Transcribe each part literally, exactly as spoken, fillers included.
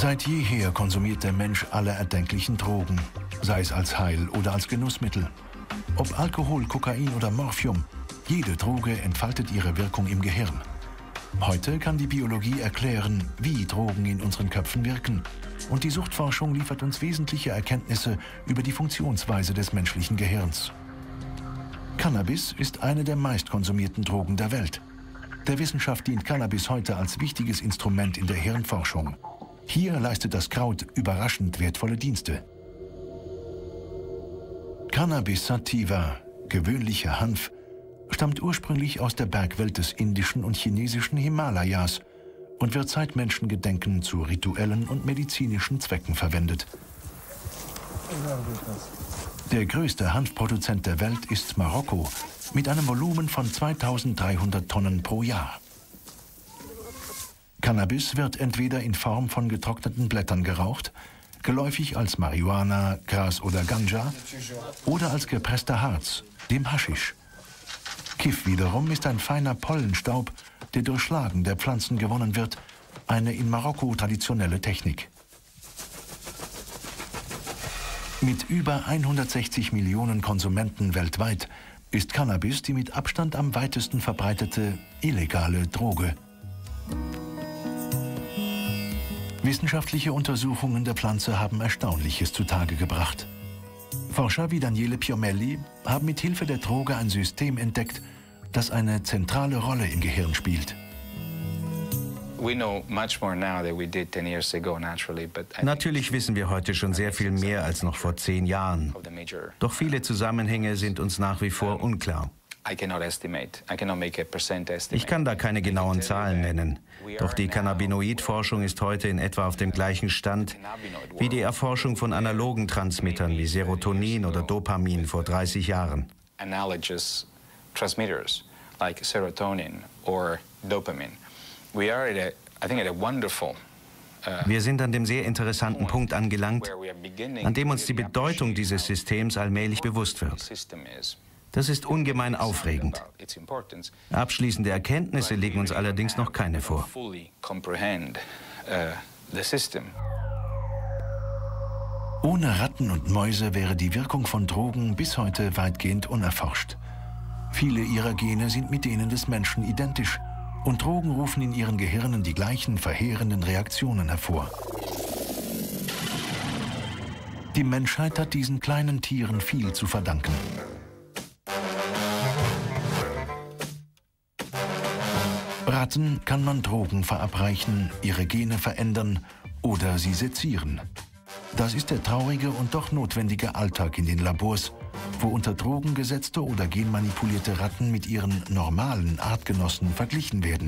Seit jeher konsumiert der Mensch alle erdenklichen Drogen, sei es als Heil- oder als Genussmittel. Ob Alkohol, Kokain oder Morphium, jede Droge entfaltet ihre Wirkung im Gehirn. Heute kann die Biologie erklären, wie Drogen in unseren Köpfen wirken. Und die Suchtforschung liefert uns wesentliche Erkenntnisse über die Funktionsweise des menschlichen Gehirns. Cannabis ist eine der meistkonsumierten Drogen der Welt. Der Wissenschaft dient Cannabis heute als wichtiges Instrument in der Hirnforschung. Hier leistet das Kraut überraschend wertvolle Dienste. Cannabis sativa, gewöhnlicher Hanf, stammt ursprünglich aus der Bergwelt des indischen und chinesischen Himalayas und wird seit Menschengedenken zu rituellen und medizinischen Zwecken verwendet. Der größte Hanfproduzent der Welt ist Marokko mit einem Volumen von zweitausenddreihundert Tonnen pro Jahr. Cannabis wird entweder in Form von getrockneten Blättern geraucht, geläufig als Marihuana, Gras oder Ganja, oder als gepresster Harz, dem Haschisch. Kiff wiederum ist ein feiner Pollenstaub, der durch Schlagen der Pflanzen gewonnen wird, eine in Marokko traditionelle Technik. Mit über hundertsechzig Millionen Konsumenten weltweit ist Cannabis die mit Abstand am weitesten verbreitete illegale Droge. Wissenschaftliche Untersuchungen der Pflanze haben Erstaunliches zutage gebracht. Forscher wie Daniele Piomelli haben mit Hilfe der Droge ein System entdeckt, das eine zentrale Rolle im Gehirn spielt. Natürlich wissen wir heute schon sehr viel mehr als noch vor zehn Jahren. Doch viele Zusammenhänge sind uns nach wie vor unklar. Ich kann da keine genauen Zahlen nennen. Doch die Cannabinoid-Forschung ist heute in etwa auf dem gleichen Stand wie die Erforschung von analogen Transmittern wie Serotonin oder Dopamin vor dreißig Jahren. Wir sind an dem sehr interessanten Punkt angelangt, an dem uns die Bedeutung dieses Systems allmählich bewusst wird. Das ist ungemein aufregend. Abschließende Erkenntnisse legen uns allerdings noch keine vor. Ohne Ratten und Mäuse wäre die Wirkung von Drogen bis heute weitgehend unerforscht. Viele ihrer Gene sind mit denen des Menschen identisch und Drogen rufen in ihren Gehirnen die gleichen verheerenden Reaktionen hervor. Die Menschheit hat diesen kleinen Tieren viel zu verdanken. Ratten kann man Drogen verabreichen, ihre Gene verändern oder sie sezieren. Das ist der traurige und doch notwendige Alltag in den Labors, wo unter Drogen gesetzte oder genmanipulierte Ratten mit ihren normalen Artgenossen verglichen werden.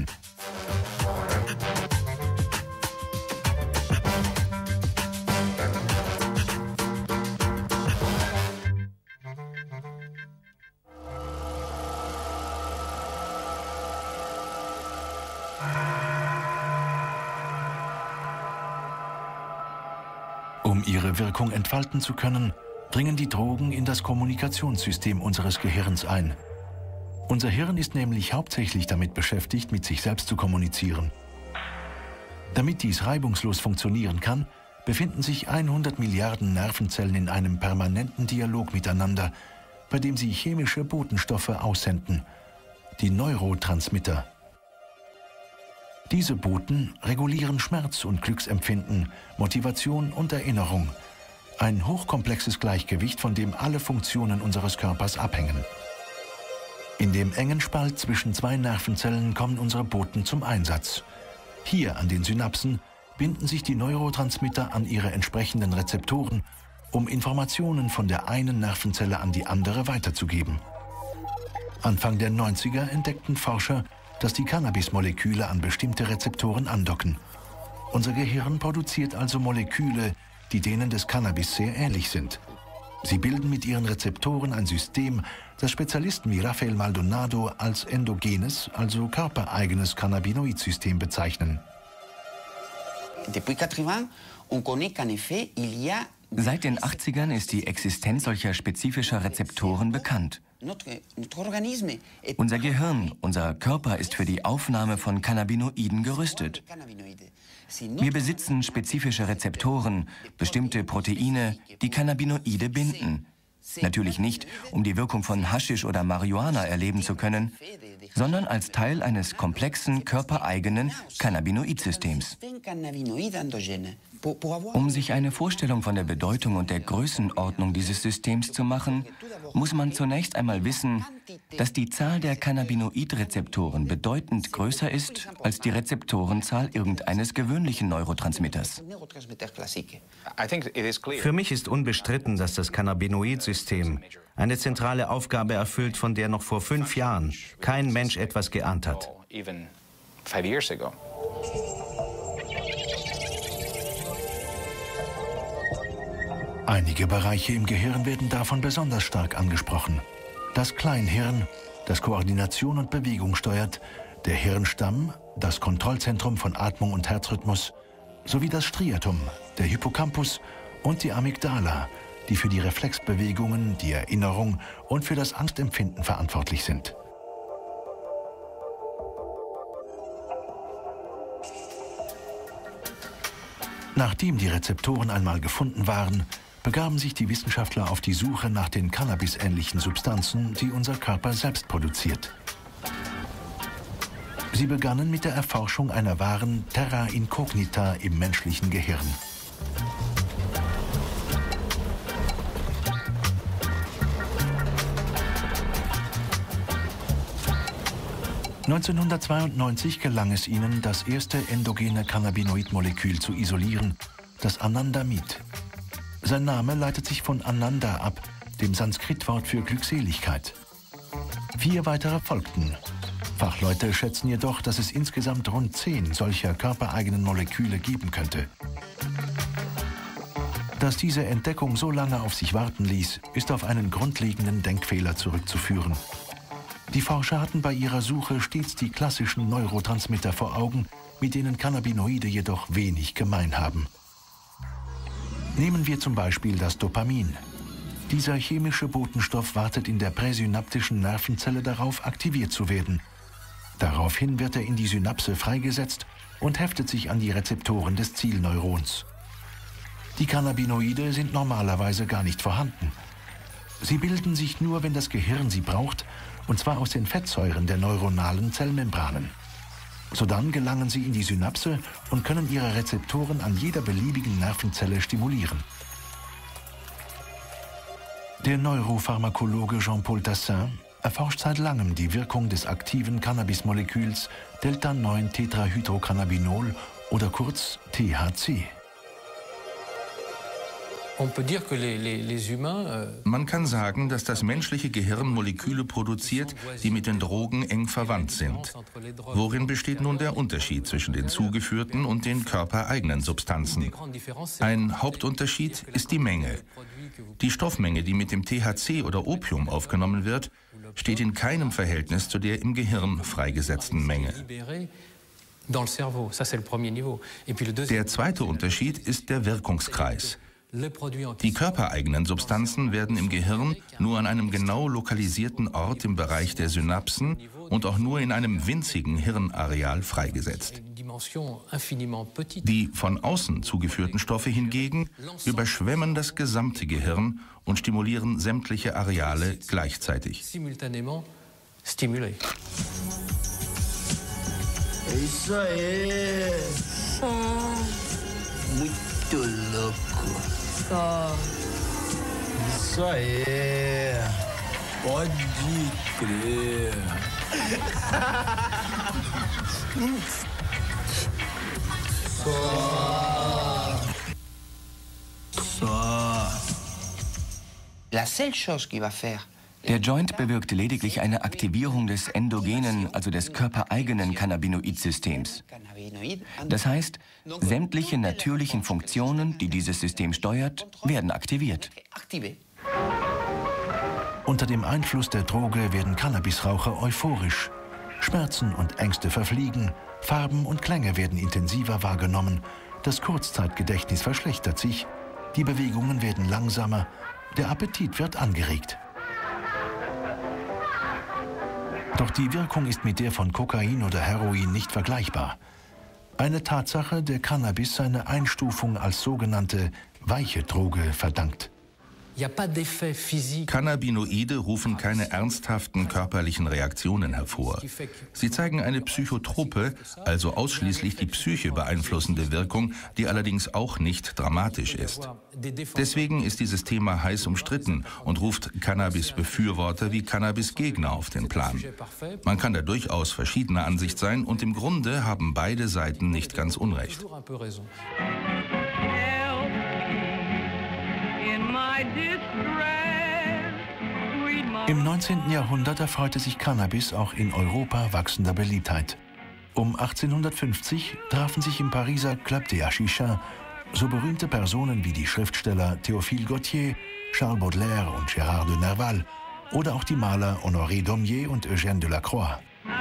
Um ihre Wirkung entfalten zu können, dringen die Drogen in das Kommunikationssystem unseres Gehirns ein. Unser Hirn ist nämlich hauptsächlich damit beschäftigt, mit sich selbst zu kommunizieren. Damit dies reibungslos funktionieren kann, befinden sich hundert Milliarden Nervenzellen in einem permanenten Dialog miteinander, bei dem sie chemische Botenstoffe aussenden, die Neurotransmitter. Diese Boten regulieren Schmerz- und Glücksempfinden, Motivation und Erinnerung. Ein hochkomplexes Gleichgewicht, von dem alle Funktionen unseres Körpers abhängen. In dem engen Spalt zwischen zwei Nervenzellen kommen unsere Boten zum Einsatz. Hier an den Synapsen binden sich die Neurotransmitter an ihre entsprechenden Rezeptoren, um Informationen von der einen Nervenzelle an die andere weiterzugeben. Anfang der neunziger entdeckten Forscher, dass die Cannabis-Moleküle an bestimmte Rezeptoren andocken. Unser Gehirn produziert also Moleküle, die denen des Cannabis sehr ähnlich sind. Sie bilden mit ihren Rezeptoren ein System, das Spezialisten wie Rafael Maldonado als endogenes, also körpereigenes Cannabinoid-System bezeichnen. Seit den achtzigern ist die Existenz solcher spezifischer Rezeptoren bekannt. Unser Gehirn, unser Körper ist für die Aufnahme von Cannabinoiden gerüstet. Wir besitzen spezifische Rezeptoren, bestimmte Proteine, die Cannabinoide binden. Natürlich nicht, um die Wirkung von Haschisch oder Marihuana erleben zu können, sondern als Teil eines komplexen, körpereigenen Cannabinoidsystems. Um sich eine Vorstellung von der Bedeutung und der Größenordnung dieses Systems zu machen, muss man zunächst einmal wissen, dass die Zahl der Cannabinoidrezeptoren bedeutend größer ist als die Rezeptorenzahl irgendeines gewöhnlichen Neurotransmitters. Für mich ist unbestritten, dass das Cannabinoid-System eine zentrale Aufgabe erfüllt, von der noch vor fünf Jahren kein Mensch etwas geahnt hat. Einige Bereiche im Gehirn werden davon besonders stark angesprochen. Das Kleinhirn, das Koordination und Bewegung steuert, der Hirnstamm, das Kontrollzentrum von Atmung und Herzrhythmus, sowie das Striatum, der Hippocampus und die Amygdala, die für die Reflexbewegungen, die Erinnerung und für das Angstempfinden verantwortlich sind. Nachdem die Rezeptoren einmal gefunden waren, begaben sich die Wissenschaftler auf die Suche nach den Cannabis-ähnlichen Substanzen, die unser Körper selbst produziert. Sie begannen mit der Erforschung einer wahren Terra Incognita im menschlichen Gehirn. neunzehnhundertzweiundneunzig gelang es ihnen, das erste endogene Cannabinoid-Molekül zu isolieren, das Anandamid. Sein Name leitet sich von Ananda ab, dem Sanskritwort für Glückseligkeit. Vier weitere folgten. Fachleute schätzen jedoch, dass es insgesamt rund zehn solcher körpereigenen Moleküle geben könnte. Dass diese Entdeckung so lange auf sich warten ließ, ist auf einen grundlegenden Denkfehler zurückzuführen. Die Forscher hatten bei ihrer Suche stets die klassischen Neurotransmitter vor Augen, mit denen Cannabinoide jedoch wenig gemein haben. Nehmen wir zum Beispiel das Dopamin. Dieser chemische Botenstoff wartet in der präsynaptischen Nervenzelle darauf, aktiviert zu werden. Daraufhin wird er in die Synapse freigesetzt und heftet sich an die Rezeptoren des Zielneurons. Die Cannabinoide sind normalerweise gar nicht vorhanden. Sie bilden sich nur, wenn das Gehirn sie braucht, und zwar aus den Fettsäuren der neuronalen Zellmembranen. Sodann gelangen sie in die Synapse und können ihre Rezeptoren an jeder beliebigen Nervenzelle stimulieren. Der Neuropharmakologe Jean-Paul Tassin erforscht seit langem die Wirkung des aktiven Cannabismoleküls Delta neun Tetrahydrocannabinol oder kurz T H C. Man kann sagen, dass das menschliche Gehirn Moleküle produziert, die mit den Drogen eng verwandt sind. Worin besteht nun der Unterschied zwischen den zugeführten und den körpereigenen Substanzen? Ein Hauptunterschied ist die Menge. Die Stoffmenge, die mit dem T H C oder Opium aufgenommen wird, steht in keinem Verhältnis zu der im Gehirn freigesetzten Menge. Der zweite Unterschied ist der Wirkungskreis. Die körpereigenen Substanzen werden im Gehirn nur an einem genau lokalisierten Ort im Bereich der Synapsen und auch nur in einem winzigen Hirnareal freigesetzt. Die von außen zugeführten Stoffe hingegen überschwemmen das gesamte Gehirn und stimulieren sämtliche Areale gleichzeitig. Muito louco. Só. Isso aí. Pode crer. Só. Só. La seule chose qui va faire. Der Joint bewirkt lediglich eine Aktivierung des endogenen, also des körpereigenen Cannabinoid-Systems. Das heißt, sämtliche natürlichen Funktionen, die dieses System steuert, werden aktiviert. Unter dem Einfluss der Droge werden Cannabisraucher euphorisch. Schmerzen und Ängste verfliegen, Farben und Klänge werden intensiver wahrgenommen, das Kurzzeitgedächtnis verschlechtert sich, die Bewegungen werden langsamer, der Appetit wird angeregt. Doch die Wirkung ist mit der von Kokain oder Heroin nicht vergleichbar. Eine Tatsache, der Cannabis seine Einstufung als sogenannte weiche Droge verdankt. Cannabinoide rufen keine ernsthaften körperlichen Reaktionen hervor. Sie zeigen eine psychotrope, also ausschließlich die Psyche beeinflussende Wirkung, die allerdings auch nicht dramatisch ist. Deswegen ist dieses Thema heiß umstritten und ruft Cannabis-Befürworter wie Cannabis-Gegner auf den Plan. Man kann da durchaus verschiedener Ansicht sein und im Grunde haben beide Seiten nicht ganz unrecht. Im neunzehnten Jahrhundert erfreute sich Cannabis auch in Europa wachsender Beliebtheit. Um achtzehnhundertfünfzig trafen sich im Pariser Club des Hachichin so berühmte Personen wie die Schriftsteller Théophile Gautier, Charles Baudelaire und Gérard de Nerval oder auch die Maler Honoré Daumier und Eugène Delacroix.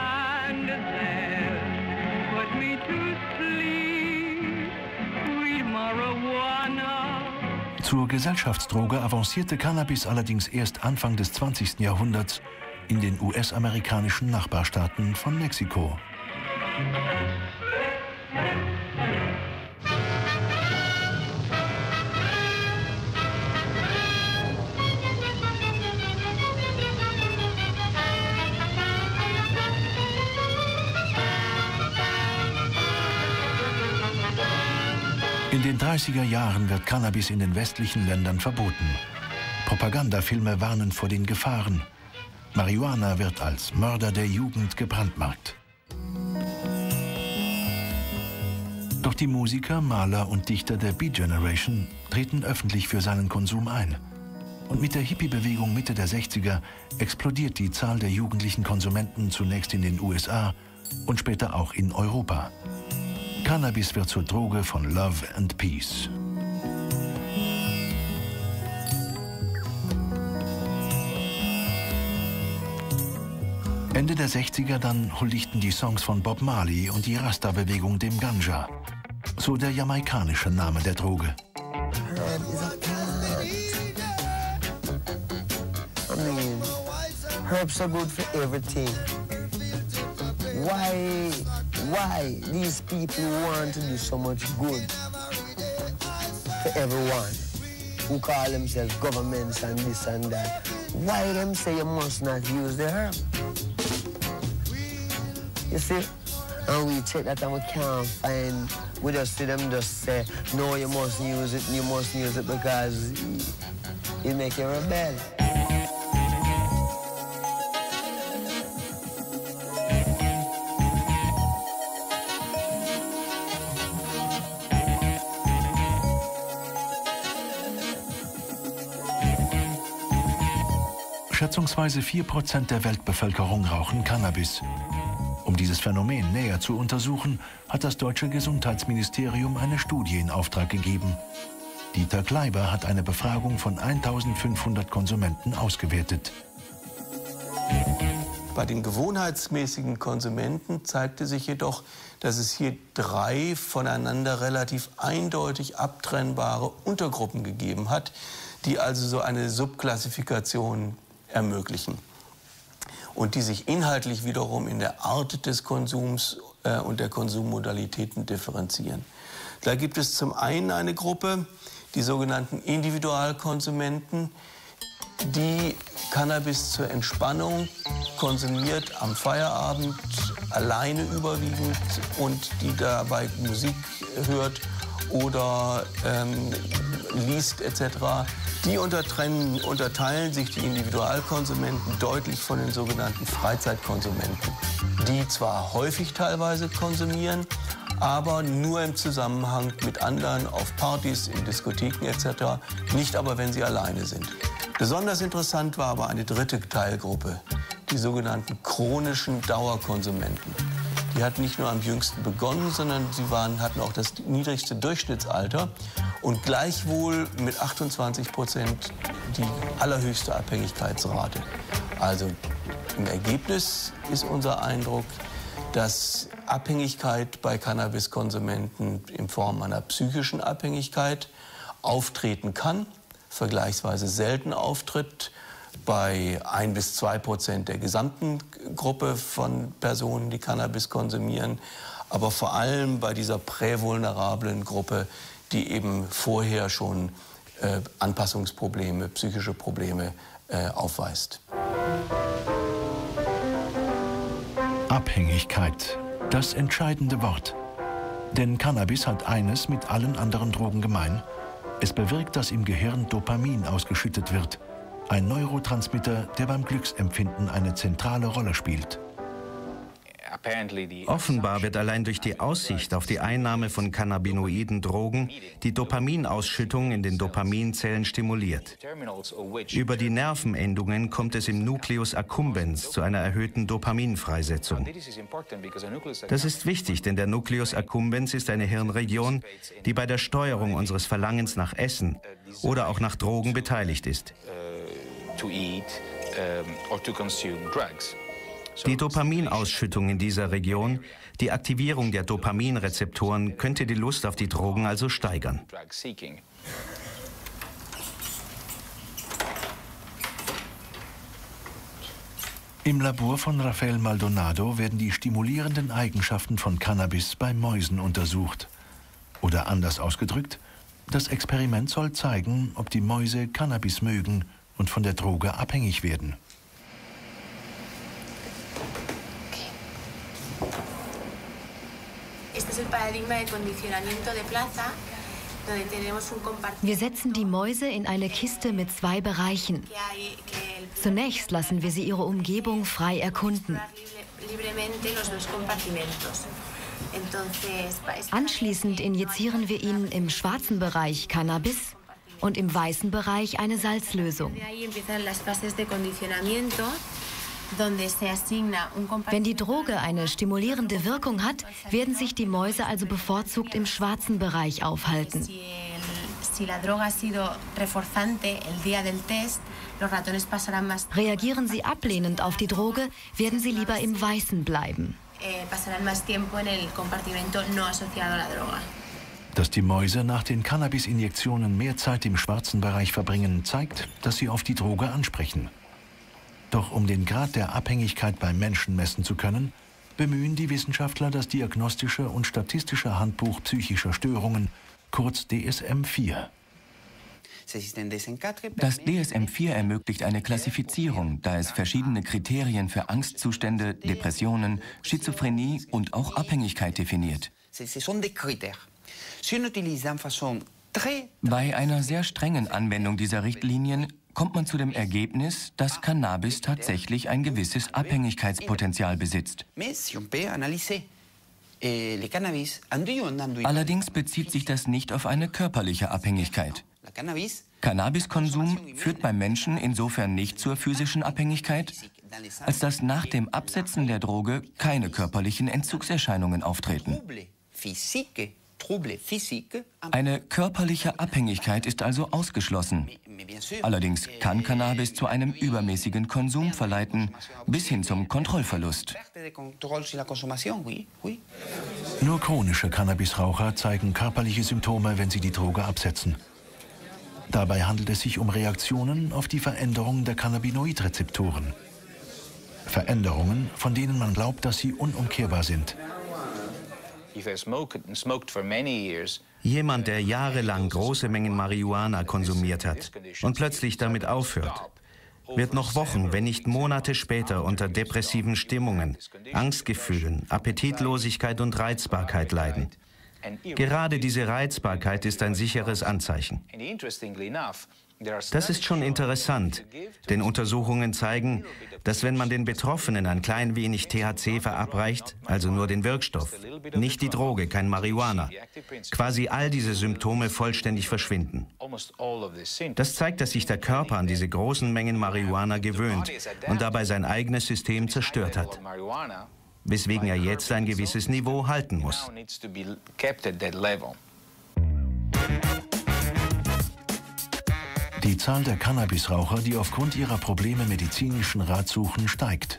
Zur Gesellschaftsdroge avancierte Cannabis allerdings erst Anfang des zwanzigsten Jahrhunderts in den U S-amerikanischen Nachbarstaaten von Mexiko. In den dreißiger Jahren wird Cannabis in den westlichen Ländern verboten. Propagandafilme warnen vor den Gefahren. Marihuana wird als Mörder der Jugend gebrandmarkt. Doch die Musiker, Maler und Dichter der Beat Generation treten öffentlich für seinen Konsum ein. Und mit der Hippie-Bewegung Mitte der sechziger explodiert die Zahl der jugendlichen Konsumenten zunächst in den U S A und später auch in Europa. Cannabis wird zur Droge von Love and Peace. Ende der sechziger dann huldigten die Songs von Bob Marley und die Rasta-Bewegung dem Ganja. So der jamaikanische Name der Droge. Herb is a plant. I mean, herbs are good for everything. Why, why these people want to do so much good for everyone who call themselves governments and this and that? Why them say you must not use the herb? You see? And we check that and we can't find, we just see them just say, no, you must use it, you must use it because it make you rebel. Schätzungsweise vier Prozent der Weltbevölkerung rauchen Cannabis. Um dieses Phänomen näher zu untersuchen, hat das deutsche Gesundheitsministerium eine Studie in Auftrag gegeben. Dieter Kleiber hat eine Befragung von eintausendfünfhundert Konsumenten ausgewertet. Bei den gewohnheitsmäßigen Konsumenten zeigte sich jedoch, dass es hier drei voneinander relativ eindeutig abtrennbare Untergruppen gegeben hat, die also so eine Subklassifikation ermöglichen und die sich inhaltlich wiederum in der Art des Konsums äh, und der Konsummodalitäten differenzieren. Da gibt es zum einen eine Gruppe, die sogenannten Individualkonsumenten, die Cannabis zur Entspannung konsumiert am Feierabend, alleine überwiegend und die dabei Musik hört oder ähm, liest et cetera. Die untertrennen, unterteilen sich die Individualkonsumenten deutlich von den sogenannten Freizeitkonsumenten, die zwar häufig teilweise konsumieren, aber nur im Zusammenhang mit anderen auf Partys, in Diskotheken et cetera, nicht aber, wenn sie alleine sind. Besonders interessant war aber eine dritte Teilgruppe, die sogenannten chronischen Dauerkonsumenten. Die hatten nicht nur am jüngsten begonnen, sondern sie waren, hatten auch das niedrigste Durchschnittsalter und gleichwohl mit achtundzwanzig Prozent die allerhöchste Abhängigkeitsrate. Also im Ergebnis ist unser Eindruck, dass Abhängigkeit bei Cannabiskonsumenten in Form einer psychischen Abhängigkeit auftreten kann, vergleichsweise selten auftritt, bei ein bis zwei Prozent der gesamten Gruppe von Personen, die Cannabis konsumieren, aber vor allem bei dieser prävulnerablen Gruppe, die eben vorher schon äh, Anpassungsprobleme, psychische Probleme äh, aufweist. Abhängigkeit, das entscheidende Wort. Denn Cannabis hat eines mit allen anderen Drogen gemein. Es bewirkt, dass im Gehirn Dopamin ausgeschüttet wird. Ein Neurotransmitter, der beim Glücksempfinden eine zentrale Rolle spielt. Offenbar wird allein durch die Aussicht auf die Einnahme von cannabinoiden Drogen die Dopaminausschüttung in den Dopaminzellen stimuliert. Über die Nervenendungen kommt es im Nucleus accumbens zu einer erhöhten Dopaminfreisetzung. Das ist wichtig, denn der Nucleus accumbens ist eine Hirnregion, die bei der Steuerung unseres Verlangens nach Essen oder auch nach Drogen beteiligt ist. Die Dopaminausschüttung in dieser Region, die Aktivierung der Dopaminrezeptoren könnte die Lust auf die Drogen also steigern. Im Labor von Rafael Maldonado werden die stimulierenden Eigenschaften von Cannabis bei Mäusen untersucht. Oder anders ausgedrückt, das Experiment soll zeigen, ob die Mäuse Cannabis mögen und von der Droge abhängig werden. Wir setzen die Mäuse in eine Kiste mit zwei Bereichen. Zunächst lassen wir sie ihre Umgebung frei erkunden. Anschließend injizieren wir ihnen im schwarzen Bereich Cannabis und im weißen Bereich eine Salzlösung. Wenn die Droge eine stimulierende Wirkung hat, werden sich die Mäuse also bevorzugt im schwarzen Bereich aufhalten. Reagieren sie ablehnend auf die Droge, werden sie lieber im Weißen bleiben. Dass die Mäuse nach den Cannabis-Injektionen mehr Zeit im schwarzen Bereich verbringen, zeigt, dass sie auf die Droge ansprechen. Doch um den Grad der Abhängigkeit beim Menschen messen zu können, bemühen die Wissenschaftler das Diagnostische und Statistische Handbuch psychischer Störungen, kurz D S M vier. Das D S M vier ermöglicht eine Klassifizierung, da es verschiedene Kriterien für Angstzustände, Depressionen, Schizophrenie und auch Abhängigkeit definiert. Bei einer sehr strengen Anwendung dieser Richtlinien kommt man zu dem Ergebnis, dass Cannabis tatsächlich ein gewisses Abhängigkeitspotenzial besitzt. Allerdings bezieht sich das nicht auf eine körperliche Abhängigkeit. Cannabiskonsum führt beim Menschen insofern nicht zur physischen Abhängigkeit, als dass nach dem Absetzen der Droge keine körperlichen Entzugserscheinungen auftreten. Eine körperliche Abhängigkeit ist also ausgeschlossen. Allerdings kann Cannabis zu einem übermäßigen Konsum verleiten, bis hin zum Kontrollverlust. Nur chronische Cannabisraucher zeigen körperliche Symptome, wenn sie die Droge absetzen. Dabei handelt es sich um Reaktionen auf die Veränderung der Cannabinoidrezeptoren. Veränderungen, von denen man glaubt, dass sie unumkehrbar sind. Jemand, der jahrelang große Mengen Marihuana konsumiert hat und plötzlich damit aufhört, wird noch Wochen, wenn nicht Monate später unter depressiven Stimmungen, Angstgefühlen, Appetitlosigkeit und Reizbarkeit leiden. Gerade diese Reizbarkeit ist ein sicheres Anzeichen. Das ist schon interessant, denn Untersuchungen zeigen, dass wenn man den Betroffenen ein klein wenig T H C verabreicht, also nur den Wirkstoff, nicht die Droge, kein Marihuana, quasi all diese Symptome vollständig verschwinden. Das zeigt, dass sich der Körper an diese großen Mengen Marihuana gewöhnt und dabei sein eigenes System zerstört hat, weswegen er jetzt ein gewisses Niveau halten muss. Die Zahl der Cannabisraucher, die aufgrund ihrer Probleme medizinischen Rat suchen, steigt.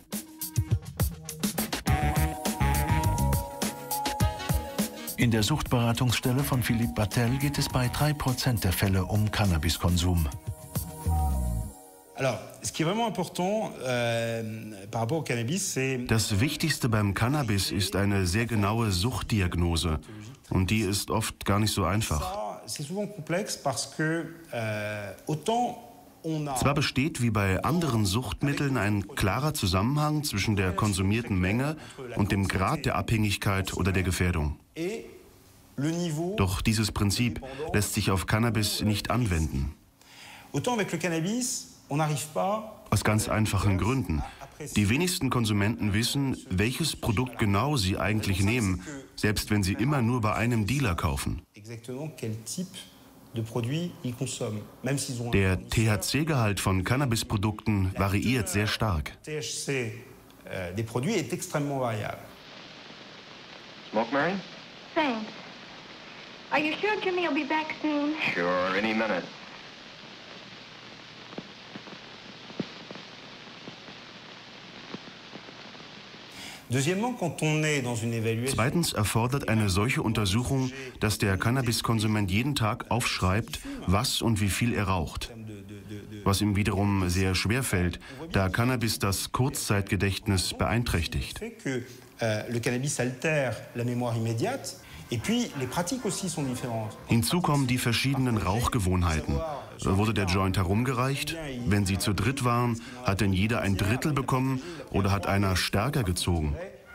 In der Suchtberatungsstelle von Philippe Battel geht es bei drei Prozent der Fälle um Cannabiskonsum. Das Wichtigste beim Cannabis ist eine sehr genaue Suchtdiagnose. Und die ist oft gar nicht so einfach. Zwar besteht wie bei anderen Suchtmitteln ein klarer Zusammenhang zwischen der konsumierten Menge und dem Grad der Abhängigkeit oder der Gefährdung. Doch dieses Prinzip lässt sich auf Cannabis nicht anwenden. Aus ganz einfachen Gründen. Die wenigsten Konsumenten wissen, welches Produkt genau sie eigentlich nehmen, selbst wenn sie immer nur bei einem Dealer kaufen. Der T H C-Gehalt von Cannabisprodukten variiert sehr stark. Smoke, Mary? Thanks. Are you sure Jimmy will be back soon? Sure, any minute. Zweitens erfordert eine solche Untersuchung, dass der Cannabiskonsument jeden Tag aufschreibt, was und wie viel er raucht. Was ihm wiederum sehr schwer fällt, da Cannabis das Kurzzeitgedächtnis beeinträchtigt. Hinzu kommen die verschiedenen Rauchgewohnheiten. Wurde der Joint herumgereicht? Wenn sie zu dritt waren, hat denn jeder ein Drittel bekommen oder hat einer stärker gezogen?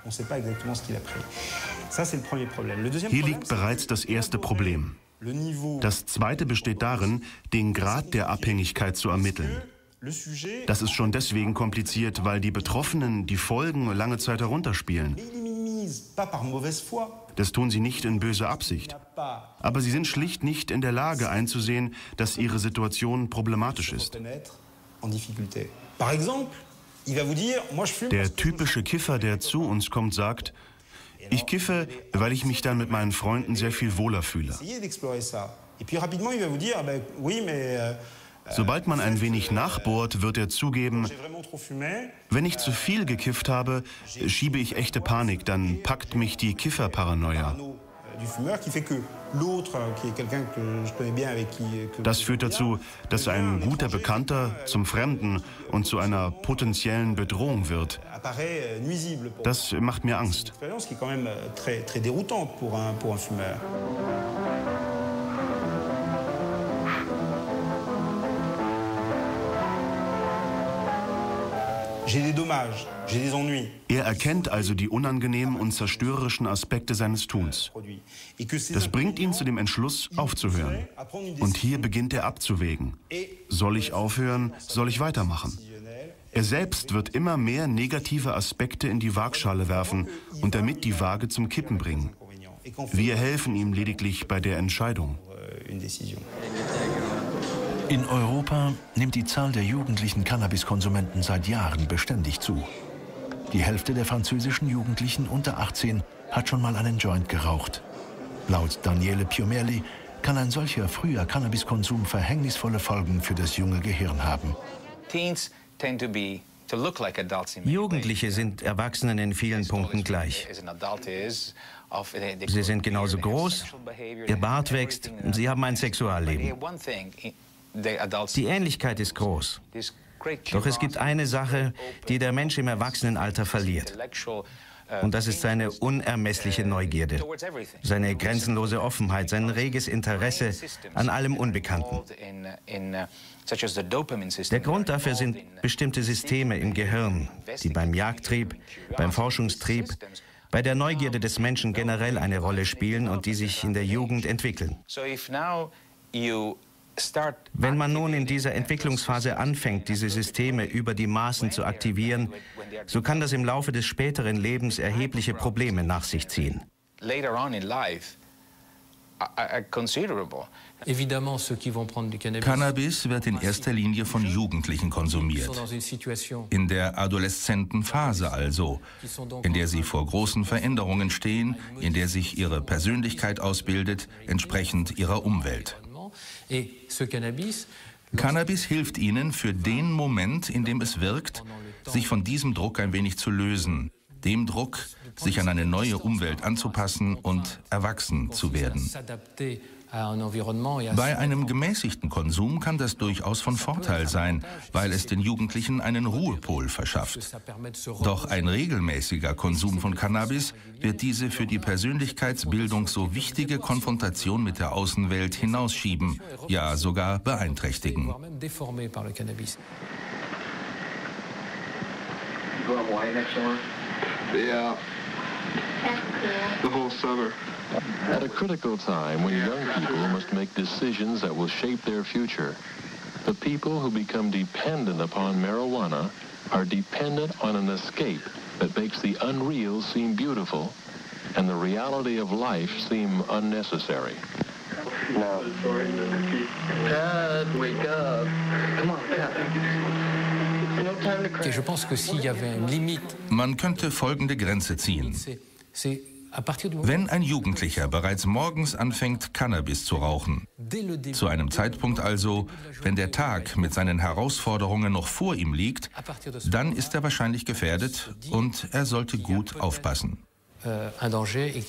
Hier liegt bereits das erste Problem. Das zweite besteht darin, den Grad der Abhängigkeit zu ermitteln. Das ist schon deswegen kompliziert, weil die Betroffenen die Folgen lange Zeit herunterspielen. Das tun sie nicht in böser Absicht. Aber sie sind schlicht nicht in der Lage einzusehen, dass ihre Situation problematisch ist. Der typische Kiffer, der zu uns kommt, sagt, ich kiffe, weil ich mich dann mit meinen Freunden sehr viel wohler fühle. Sobald man ein wenig nachbohrt, wird er zugeben, wenn ich zu viel gekifft habe, schiebe ich echte Panik, dann packt mich die Kifferparanoia. Das führt dazu, dass ein guter Bekannter zum Fremden und zu einer potenziellen Bedrohung wird. Das macht mir Angst. Er erkennt also die unangenehmen und zerstörerischen Aspekte seines Tuns. Das bringt ihn zu dem Entschluss, aufzuhören. Und hier beginnt er abzuwägen. Soll ich aufhören? Soll ich weitermachen? Er selbst wird immer mehr negative Aspekte in die Waagschale werfen und damit die Waage zum Kippen bringen. Wir helfen ihm lediglich bei der Entscheidung. In Europa nimmt die Zahl der jugendlichen Cannabiskonsumenten seit Jahren beständig zu. Die Hälfte der französischen Jugendlichen unter achtzehn hat schon mal einen Joint geraucht. Laut Daniele Piomerli kann ein solcher früher Cannabiskonsum verhängnisvolle Folgen für das junge Gehirn haben. Jugendliche sind Erwachsenen in vielen Punkten gleich. Sie sind genauso groß, ihr Bart wächst, sie haben ein Sexualleben. Die Ähnlichkeit ist groß. Doch es gibt eine Sache, die der Mensch im Erwachsenenalter verliert. Und das ist seine unermessliche Neugierde, seine grenzenlose Offenheit, sein reges Interesse an allem Unbekannten. Der Grund dafür sind bestimmte Systeme im Gehirn, die beim Jagdtrieb, beim Forschungstrieb, bei der Neugierde des Menschen generell eine Rolle spielen und die sich in der Jugend entwickeln. Wenn man nun in dieser Entwicklungsphase anfängt, diese Systeme über die Maßen zu aktivieren, so kann das im Laufe des späteren Lebens erhebliche Probleme nach sich ziehen. Cannabis wird in erster Linie von Jugendlichen konsumiert. In der adoleszenten Phase also, in der sie vor großen Veränderungen stehen, in der sich ihre Persönlichkeit ausbildet, entsprechend ihrer Umwelt. Cannabis hilft ihnen für den Moment, in dem es wirkt, sich von diesem Druck ein wenig zu lösen, dem Druck, sich an eine neue Umwelt anzupassen und erwachsen zu werden. Bei einem gemäßigten Konsum kann das durchaus von Vorteil sein, weil es den Jugendlichen einen Ruhepol verschafft. Doch ein regelmäßiger Konsum von Cannabis wird diese für die Persönlichkeitsbildung so wichtige Konfrontation mit der Außenwelt hinausschieben, ja sogar beeinträchtigen. Yeah. The whole summer. At a critical time when young people must make decisions that will shape their future, the people who become dependent upon marijuana are dependent on an escape that makes the unreal seem beautiful and the reality of life seem unnecessary. No. Dad, wake up. Come on, Dad. Man könnte folgende Grenze ziehen. Wenn ein Jugendlicher bereits morgens anfängt, Cannabis zu rauchen, zu einem Zeitpunkt also, wenn der Tag mit seinen Herausforderungen noch vor ihm liegt, dann ist er wahrscheinlich gefährdet und er sollte gut aufpassen. Failing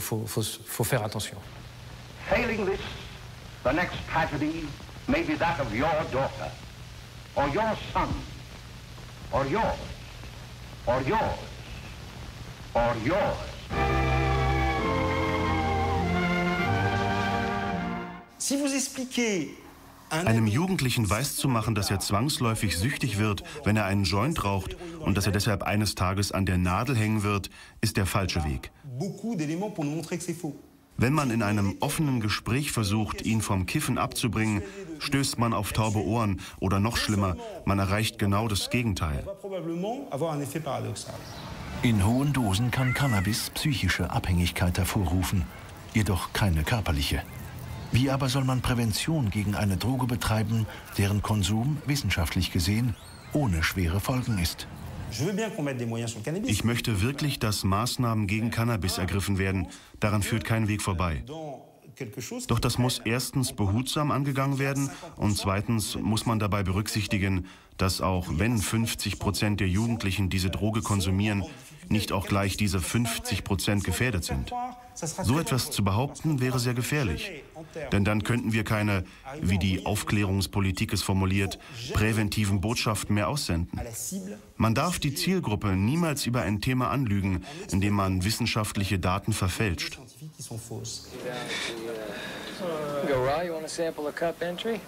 this, the next tragedy may be that of your daughter, or your son, or yours, or yours, or yours. Einem Jugendlichen weiszumachen, dass er zwangsläufig süchtig wird, wenn er einen Joint raucht und dass er deshalb eines Tages an der Nadel hängen wird, ist der falsche Weg. Wenn man in einem offenen Gespräch versucht, ihn vom Kiffen abzubringen, stößt man auf taube Ohren oder noch schlimmer, man erreicht genau das Gegenteil. In hohen Dosen kann Cannabis psychische Abhängigkeit hervorrufen, jedoch keine körperliche. Wie aber soll man Prävention gegen eine Droge betreiben, deren Konsum wissenschaftlich gesehen ohne schwere Folgen ist? Ich möchte wirklich, dass Maßnahmen gegen Cannabis ergriffen werden. Daran führt kein Weg vorbei. Doch das muss erstens behutsam angegangen werden und zweitens muss man dabei berücksichtigen, dass auch wenn fünfzig Prozent der Jugendlichen diese Droge konsumieren, nicht auch gleich diese fünfzig Prozent gefährdet sind. So etwas zu behaupten, wäre sehr gefährlich. Denn dann könnten wir keine, wie die Aufklärungspolitik es formuliert, präventiven Botschaften mehr aussenden. Man darf die Zielgruppe niemals über ein Thema anlügen, indem man wissenschaftliche Daten verfälscht. Garai, you want to sample a cup entry?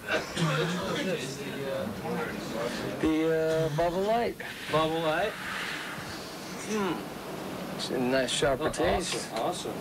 The uh, Bubble Light. Bubble Light? Hmm. It's a nice sharper oh, taste. Awesome. Awesome.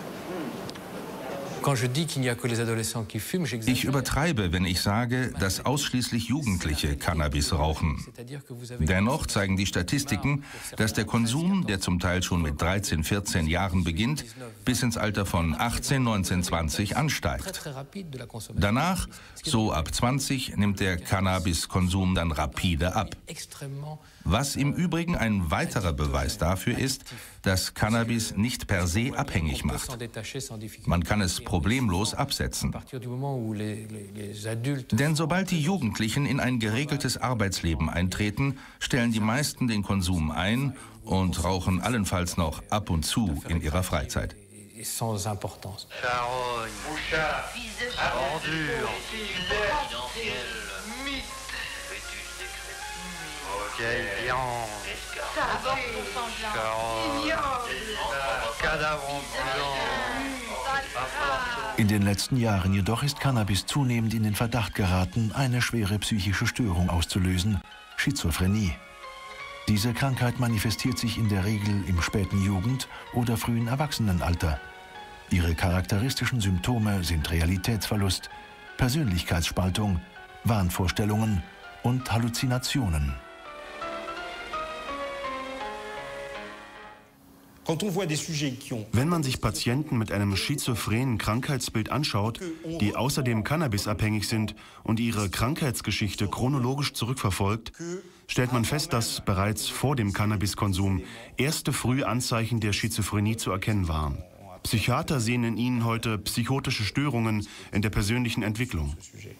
Ich übertreibe, wenn ich sage, dass ausschließlich Jugendliche Cannabis rauchen. Dennoch zeigen die Statistiken, dass der Konsum, der zum Teil schon mit dreizehn, vierzehn Jahren beginnt, bis ins Alter von achtzehn, neunzehn, zwanzig ansteigt. Danach, so ab zwanzig, nimmt der Cannabiskonsum dann rapide ab. Was im Übrigen ein weiterer Beweis dafür ist, dass Cannabis nicht per se abhängig macht. Man kann es problemlos absetzen. Denn sobald die Jugendlichen in ein geregeltes Arbeitsleben eintreten, stellen die meisten den Konsum ein und rauchen allenfalls noch ab und zu in ihrer Freizeit. Sans importance. Charogne, Bouchard, Ordure, quelle viande, Cadavre In den letzten Jahren jedoch ist Cannabis zunehmend in den Verdacht geraten, eine schwere psychische Störung auszulösen, Schizophrenie. Diese Krankheit manifestiert sich in der Regel im späten Jugend- oder frühen Erwachsenenalter. Ihre charakteristischen Symptome sind Realitätsverlust, Persönlichkeitsspaltung, Wahnvorstellungen und Halluzinationen. Wenn man sich Patienten mit einem schizophrenen Krankheitsbild anschaut, die außerdem cannabisabhängig sind und ihre Krankheitsgeschichte chronologisch zurückverfolgt, stellt man fest, dass bereits vor dem Cannabiskonsum erste frühe Anzeichen der Schizophrenie zu erkennen waren. Psychiater sehen in ihnen heute psychotische Störungen in der persönlichen Entwicklung.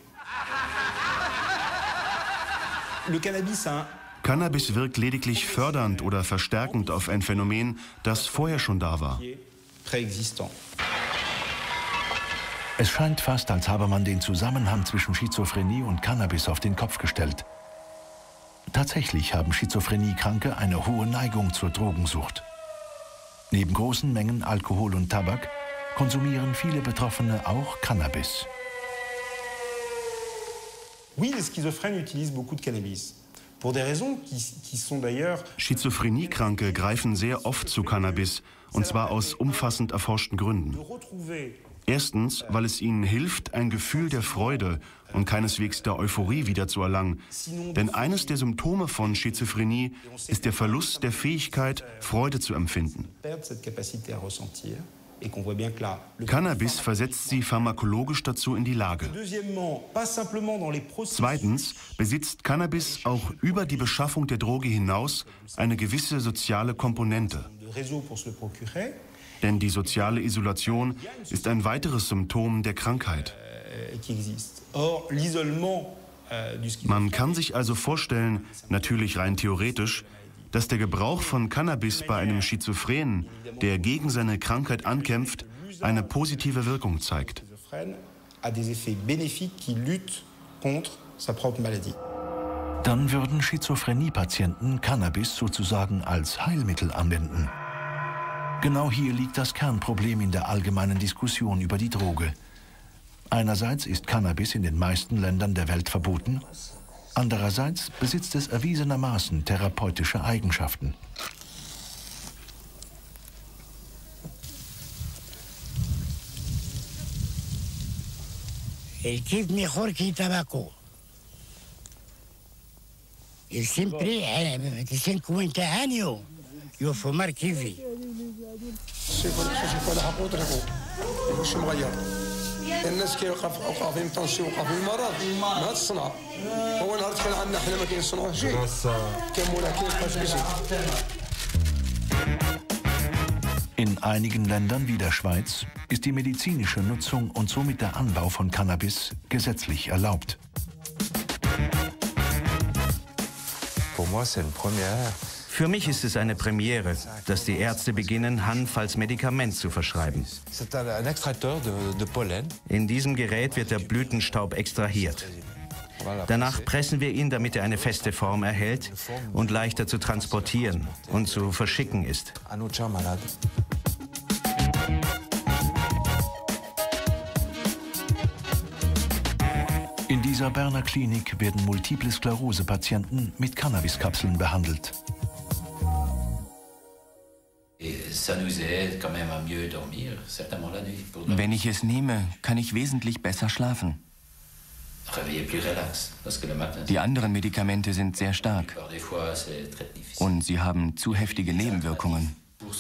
Cannabis wirkt lediglich fördernd oder verstärkend auf ein Phänomen, das vorher schon da war. Es scheint fast, als habe man den Zusammenhang zwischen Schizophrenie und Cannabis auf den Kopf gestellt. Tatsächlich haben Schizophrenie-Kranke eine hohe Neigung zur Drogensucht. Neben großen Mengen Alkohol und Tabak konsumieren viele Betroffene auch Cannabis. Oui, les schizophrènes utilisent beaucoup de cannabis. Pour des raisons qui, qui sont d'ailleurs... Schizophreniekranke greifen sehr oft zu Cannabis, und zwar aus umfassend erforschten Gründen. Erstens, weil es ihnen hilft, ein Gefühl der Freude und keineswegs der Euphorie wiederzuerlangen. Denn eines der Symptome von Schizophrenie ist der Verlust der Fähigkeit, Freude zu empfinden. Cannabis versetzt sie pharmakologisch dazu in die Lage. Zweitens besitzt Cannabis auch über die Beschaffung der Droge hinaus eine gewisse soziale Komponente. Denn die soziale Isolation ist ein weiteres Symptom der Krankheit. Man kann sich also vorstellen, natürlich rein theoretisch, dass der Gebrauch von Cannabis bei einem Schizophrenen, der gegen seine Krankheit ankämpft, eine positive Wirkung zeigt. Dann würden Schizophrenie-Patienten Cannabis sozusagen als Heilmittel anwenden. Genau hier liegt das Kernproblem in der allgemeinen Diskussion über die Droge. Einerseits ist Cannabis in den meisten Ländern der Welt verboten, andererseits besitzt es erwiesenermaßen therapeutische Eigenschaften. El kif mejor que tabaco. El siempre cincuenta años yo fumar kifi. الناس كيوقف وقع فيهم طنسيون وقع فيهم مرض ما هاد الصنعه هو نهار كان عندنا حنا ما كينصنعوه شي كان مولا كيبقى سبيسي. In einigen Ländern wie der Schweiz ist die medizinische Nutzung und somit der Anbau von Cannabis gesetzlich erlaubt. Für mich ist es eine Premiere, dass die Ärzte beginnen, Hanf als Medikament zu verschreiben. In diesem Gerät wird der Blütenstaub extrahiert. Danach pressen wir ihn, damit er eine feste Form erhält und leichter zu transportieren und zu verschicken ist. In dieser Berner Klinik werden Multiple Sklerose-Patienten mit Cannabiskapseln behandelt. Wenn ich es nehme, kann ich wesentlich besser schlafen. Die anderen Medikamente sind sehr stark und sie haben zu heftige Nebenwirkungen.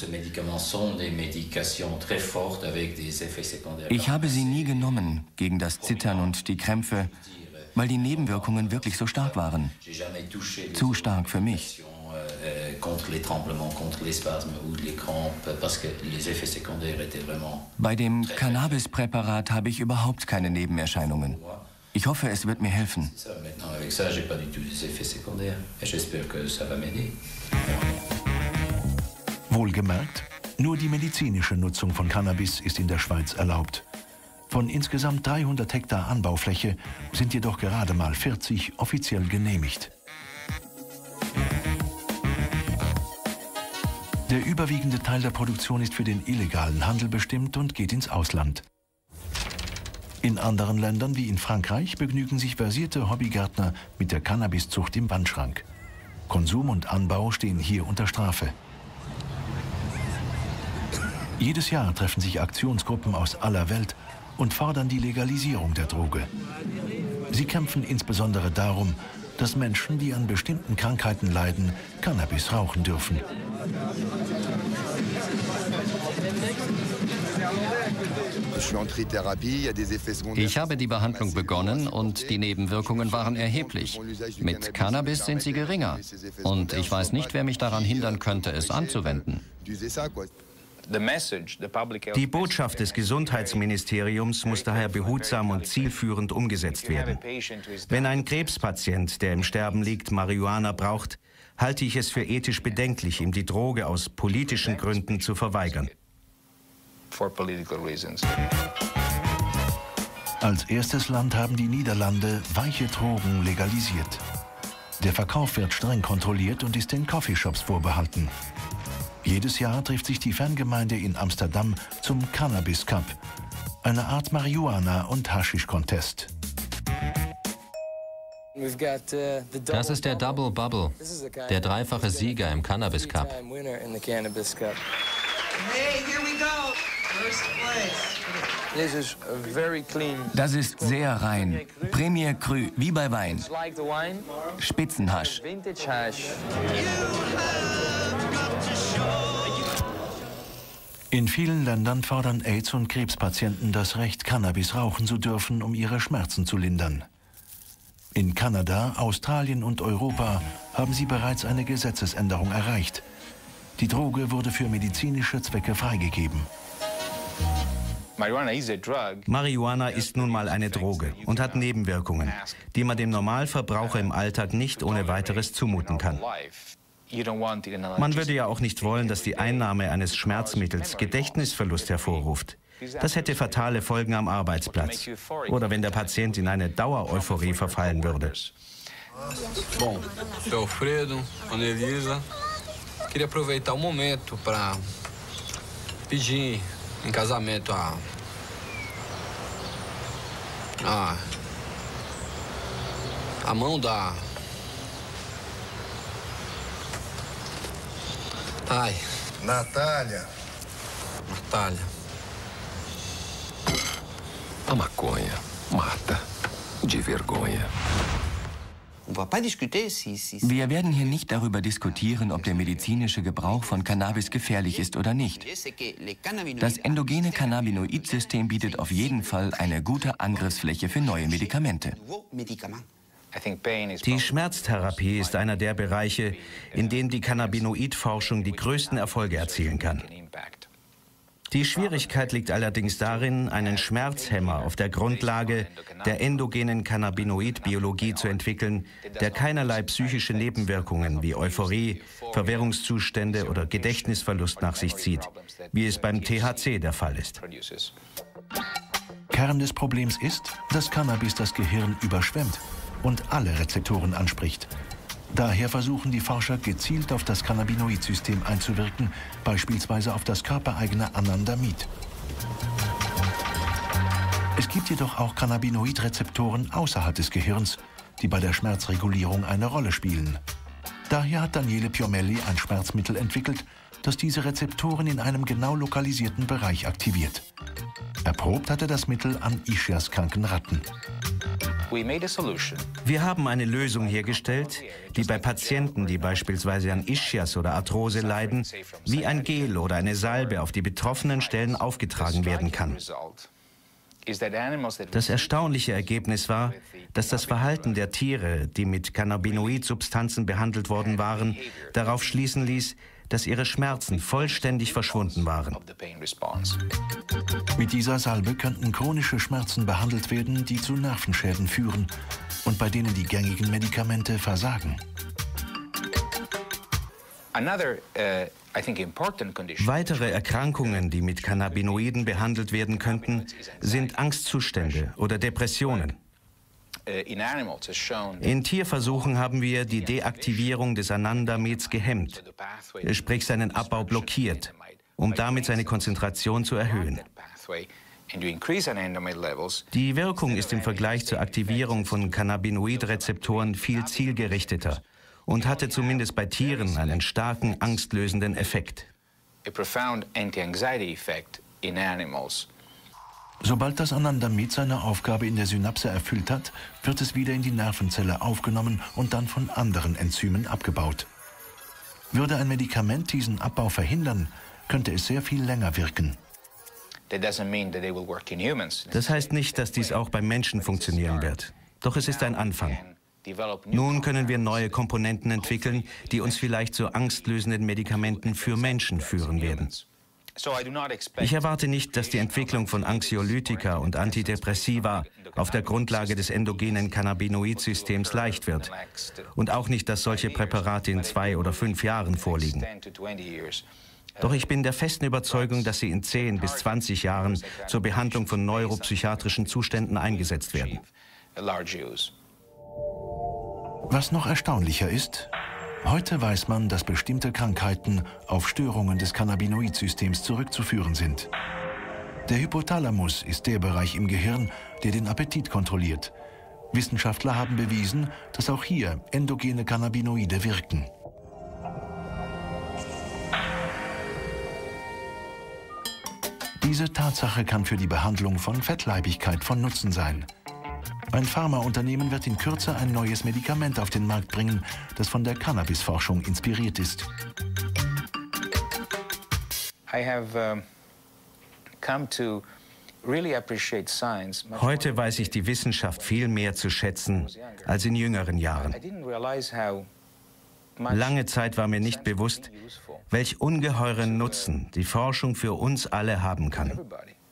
Ich habe sie nie genommen gegen das Zittern und die Krämpfe, weil die Nebenwirkungen wirklich so stark waren. Zu stark für mich. Bei dem Cannabispräparat habe ich überhaupt keine Nebenerscheinungen. Ich hoffe, es wird mir helfen. Wohlgemerkt, nur die medizinische Nutzung von Cannabis ist in der Schweiz erlaubt. Von insgesamt dreihundert Hektar Anbaufläche sind jedoch gerade mal vierzig offiziell genehmigt. Der überwiegende Teil der Produktion ist für den illegalen Handel bestimmt und geht ins Ausland. In anderen Ländern wie in Frankreich begnügen sich versierte Hobbygärtner mit der Cannabiszucht im Wandschrank. Konsum und Anbau stehen hier unter Strafe. Jedes Jahr treffen sich Aktionsgruppen aus aller Welt und fordern die Legalisierung der Droge. Sie kämpfen insbesondere darum, dass Menschen, die an bestimmten Krankheiten leiden, Cannabis rauchen dürfen. Ich habe die Behandlung begonnen und die Nebenwirkungen waren erheblich. Mit Cannabis sind sie geringer. Und ich weiß nicht, wer mich daran hindern könnte, es anzuwenden. Die Botschaft des Gesundheitsministeriums muss daher behutsam und zielführend umgesetzt werden. Wenn ein Krebspatient, der im Sterben liegt, Marihuana braucht, halte ich es für ethisch bedenklich, ihm die Droge aus politischen Gründen zu verweigern. Als erstes Land haben die Niederlande weiche Drogen legalisiert. Der Verkauf wird streng kontrolliert und ist den Coffeeshops vorbehalten. Jedes Jahr trifft sich die Fangemeinde in Amsterdam zum Cannabis Cup, eine Art Marihuana- und Haschisch-Contest. Das ist der Double Bubble, der dreifache Sieger im Cannabis Cup. Hey, here we go. First place. This is very clean. Das ist sehr rein. Premier Cru, wie bei Wein. Spitzenhasch. In vielen Ländern fordern AIDS- und Krebspatienten das Recht, Cannabis rauchen zu dürfen, um ihre Schmerzen zu lindern. In Kanada, Australien und Europa haben sie bereits eine Gesetzesänderung erreicht. Die Droge wurde für medizinische Zwecke freigegeben. Marihuana ist nun mal eine Droge und hat Nebenwirkungen, die man dem Normalverbraucher im Alltag nicht ohne weiteres zumuten kann. Man würde ja auch nicht wollen, dass die Einnahme eines Schmerzmittels Gedächtnisverlust hervorruft. Das hätte fatale Folgen am Arbeitsplatz oder wenn der Patient in eine Dauereuphorie verfallen würde. Bom, sou Alfredo, Ana Elisa. Queria aproveitar o momento para pedir em casamento a, a, a mão da... Ai. Natália. Natália. A maconha mata de vergonha. Wir werden hier nicht darüber diskutieren, ob der medizinische Gebrauch von Cannabis gefährlich ist oder nicht. Das endogene Cannabinoid-System bietet auf jeden Fall eine gute Angriffsfläche für neue Medikamente. Die Schmerztherapie ist einer der Bereiche, in denen die Cannabinoid-Forschung die größten Erfolge erzielen kann. Die Schwierigkeit liegt allerdings darin, einen Schmerzhemmer auf der Grundlage der endogenen Cannabinoid-Biologie zu entwickeln, der keinerlei psychische Nebenwirkungen wie Euphorie, Verwirrungszustände oder Gedächtnisverlust nach sich zieht, wie es beim T H C der Fall ist. Kern des Problems ist, dass Cannabis das Gehirn überschwemmt und alle Rezeptoren anspricht. Daher versuchen die Forscher gezielt auf das Cannabinoid-System einzuwirken, beispielsweise auf das körpereigene Anandamid. Es gibt jedoch auch Cannabinoid-Rezeptoren außerhalb des Gehirns, die bei der Schmerzregulierung eine Rolle spielen. Daher hat Daniele Piomelli ein Schmerzmittel entwickelt, das diese Rezeptoren in einem genau lokalisierten Bereich aktiviert. Erprobt hat er das Mittel an Ischias-kranken Ratten. Wir haben eine Lösung hergestellt, die bei Patienten, die beispielsweise an Ischias oder Arthrose leiden, wie ein Gel oder eine Salbe auf die betroffenen Stellen aufgetragen werden kann. Das erstaunliche Ergebnis war, dass das Verhalten der Tiere, die mit Cannabinoid-Substanzen behandelt worden waren, darauf schließen ließ, dass ihre Schmerzen vollständig verschwunden waren. Mit dieser Salbe könnten chronische Schmerzen behandelt werden, die zu Nervenschäden führen und bei denen die gängigen Medikamente versagen. Weitere Erkrankungen, die mit Cannabinoiden behandelt werden könnten, sind Angstzustände oder Depressionen. In Tierversuchen haben wir die Deaktivierung des Anandamids gehemmt, sprich seinen Abbau blockiert, um damit seine Konzentration zu erhöhen. Die Wirkung ist im Vergleich zur Aktivierung von Cannabinoid-Rezeptoren viel zielgerichteter und hatte zumindest bei Tieren einen starken angstlösenden Effekt. Sobald das Anandamid seine Aufgabe in der Synapse erfüllt hat, wird es wieder in die Nervenzelle aufgenommen und dann von anderen Enzymen abgebaut. Würde ein Medikament diesen Abbau verhindern, könnte es sehr viel länger wirken. Das heißt nicht, dass dies auch beim Menschen funktionieren wird. Doch es ist ein Anfang. Nun können wir neue Komponenten entwickeln, die uns vielleicht zu angstlösenden Medikamenten für Menschen führen werden. Ich erwarte nicht, dass die Entwicklung von Anxiolytika und Antidepressiva auf der Grundlage des endogenen Cannabinoid-Systems leicht wird und auch nicht, dass solche Präparate in zwei oder fünf Jahren vorliegen. Doch ich bin der festen Überzeugung, dass sie in zehn bis zwanzig Jahren zur Behandlung von neuropsychiatrischen Zuständen eingesetzt werden. Was noch erstaunlicher ist, heute weiß man, dass bestimmte Krankheiten auf Störungen des Cannabinoid-Systems zurückzuführen sind. Der Hypothalamus ist der Bereich im Gehirn, der den Appetit kontrolliert. Wissenschaftler haben bewiesen, dass auch hier endogene Cannabinoide wirken. Diese Tatsache kann für die Behandlung von Fettleibigkeit von Nutzen sein. Ein Pharmaunternehmen wird in Kürze ein neues Medikament auf den Markt bringen, das von der Cannabisforschung inspiriert ist. I have, uh, come to really appreciate science. Heute weiß ich die Wissenschaft viel mehr zu schätzen als in jüngeren Jahren. Lange Zeit war mir nicht bewusst, welch ungeheuren Nutzen die Forschung für uns alle haben kann.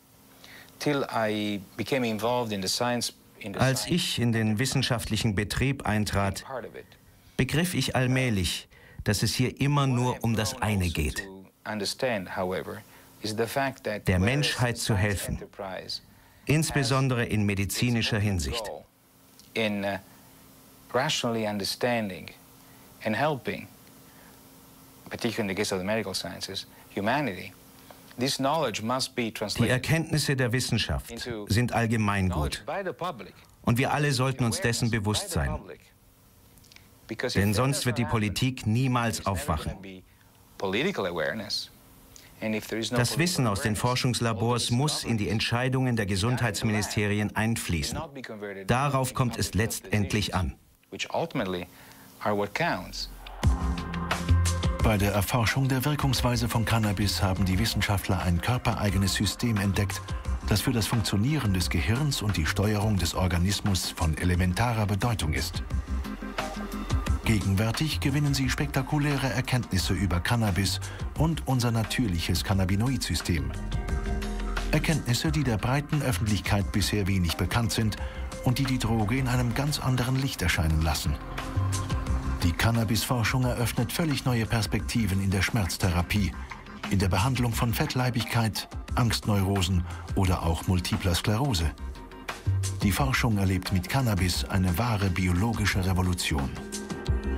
Als ich in den wissenschaftlichen Betrieb eintrat, begriff ich allmählich, dass es hier immer nur um das eine geht: der Menschheit zu helfen, insbesondere in medizinischer Hinsicht. And helping, particularly in the case of the medical sciences, humanity. This knowledge must be Die translated Erkenntnisse der Wissenschaft sind allgemeingut. Und wir alle sollten uns dessen bewusst sein. Denn sonst wird die Politik niemals aufwachen. Das Wissen aus den Forschungslabors muss in die Entscheidungen der Gesundheitsministerien einfließen. Darauf kommt es letztendlich an. Bei der Erforschung der Wirkungsweise von Cannabis haben die Wissenschaftler ein körpereigenes System entdeckt, das für das Funktionieren des Gehirns und die Steuerung des Organismus von elementarer Bedeutung ist. Gegenwärtig gewinnen sie spektakuläre Erkenntnisse über Cannabis und unser natürliches Cannabinoid-System. Erkenntnisse, die der breiten Öffentlichkeit bisher wenig bekannt sind und die die Droge in einem ganz anderen Licht erscheinen lassen. Die Cannabisforschung eröffnet völlig neue Perspektiven in der Schmerztherapie, in der Behandlung von Fettleibigkeit, Angstneurosen oder auch multipler Sklerose. Die Forschung erlebt mit Cannabis eine wahre biologische Revolution.